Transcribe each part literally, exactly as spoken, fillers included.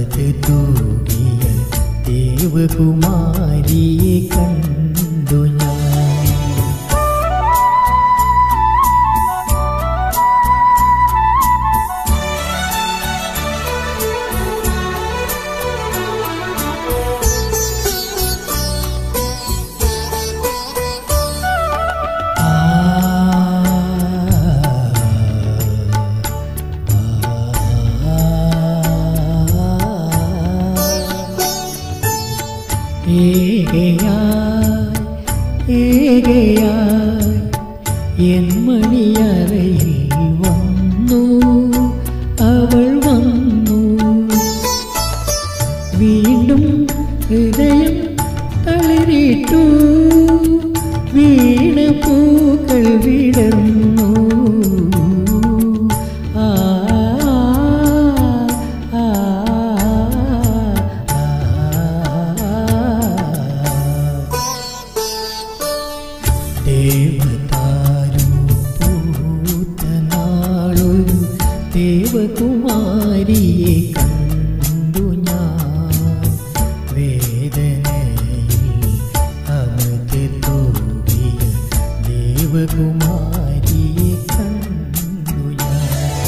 അമൃത് തൂകിയ ദേവകുമാരിയെ കണ്ടു ഞാൻ. എൻ മണിയറയിൽ വന്നു അവൾ വന്നു. വീണ്ടും ഹൃദയം തളിരിട്ടു, വീണ പൂക്കൾ വിടർന്നു. ആ ദേവകുമാരിയെ കണ്ടു ഞാൻ. വേദനയിൽ അമൃത് തൂകിയ ദേവകുമാരിയെ കണ്ടു ഞാൻ.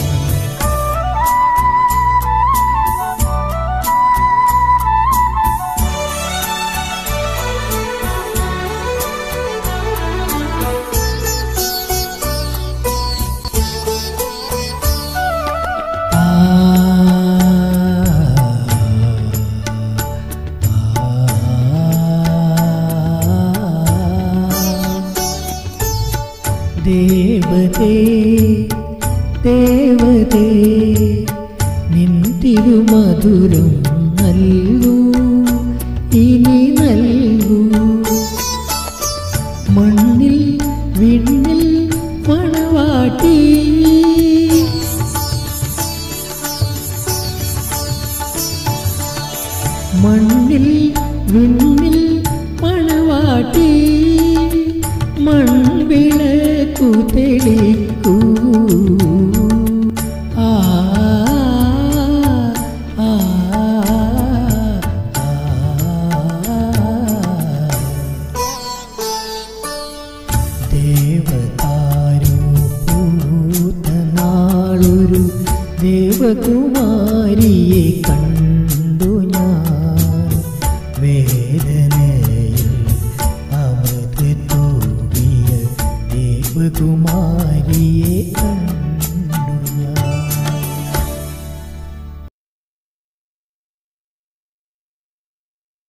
ദേവതേ ദേവതേ നിൻ തിരുമധുരം നൽകൂ, ഇനി നൽകൂ. മണ്ണിൽ വിണ്ണിൽ മണവാട്ടി, മണ്ണിൽ വിണ്ണിൽ മണവാട്ടി, മൺവിളക്കു തെളിക്കൂ. ആ ആ ദേവതാരു പൂത്ത നാളൊരു ദേവകുമാരിയെ കണ്ടു ഞാൻ. വേദനയിൽ അമൃത് തൂകിയ ദേവകുമാരിയെ കണ്ടു.